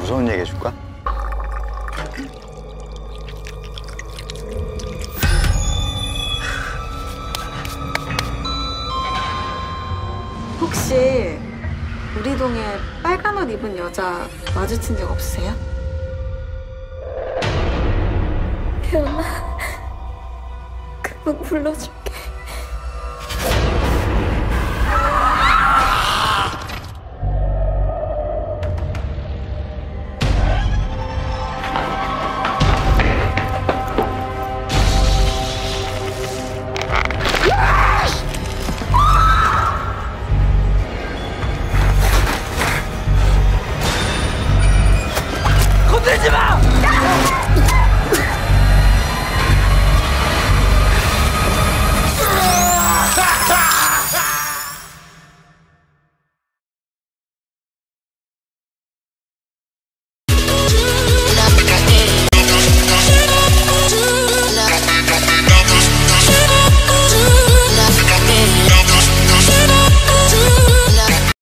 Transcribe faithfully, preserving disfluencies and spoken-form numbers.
무서운 얘기 해줄까? 혹시 우리 동에 빨간 옷 입은 여자 마주친 적 없으세요? 태연아, 그만 불러줄게.